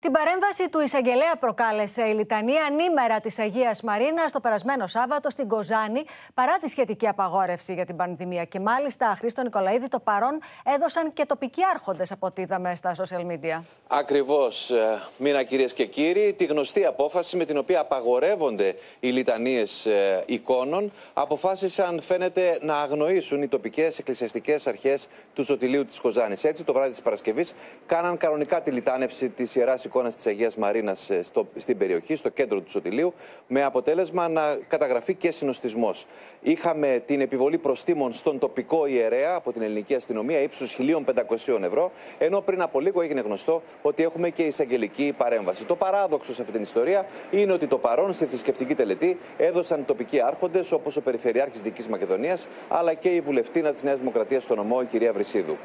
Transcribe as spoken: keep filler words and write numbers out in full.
Την παρέμβαση του εισαγγελέα προκάλεσε η λιτανία ανήμερα της Αγίας Μαρίνας το περασμένο Σάββατο στην Κοζάνη, παρά τη σχετική απαγόρευση για την πανδημία. Και μάλιστα, Χρήστο Νικολαίδη, το παρόν έδωσαν και τοπικοί άρχοντες, από ό,τι είδαμε στα social media. Ακριβώς, Μίνα, κυρίες και κύριοι, τη γνωστή απόφαση με την οποία απαγορεύονται οι λιτανίες εικόνων, αποφάσισαν, φαίνεται, να αγνοήσουν οι τοπικές εκκλησιαστικές αρχές του Ζωτιλείου της Κοζάνης. Έτσι, το βράδυ της Παρασκευής, κάναν κανονικά τη λιτάνευση της Ιεράς Εικόνας της Αγίας Μαρίνας στο, στην περιοχή, στο κέντρο του Ζωτιλείου, με αποτέλεσμα να καταγραφεί και συνοστισμός. Είχαμε την επιβολή προστίμων στον τοπικό ιερέα από την ελληνική αστυνομία ύψους χίλια πεντακόσια ευρώ, ενώ πριν από λίγο έγινε γνωστό ότι έχουμε και εισαγγελική παρέμβαση. Το παράδοξο σε αυτή την ιστορία είναι ότι το παρόν στη θρησκευτική τελετή έδωσαν τοπικοί άρχοντες, όπως ο Περιφερειάρχης Δυτικής Μακεδονίας, αλλά και η βουλευτήνα της Νέας Δημοκρατίας στο νομό, η κυρία Βρυσίδου.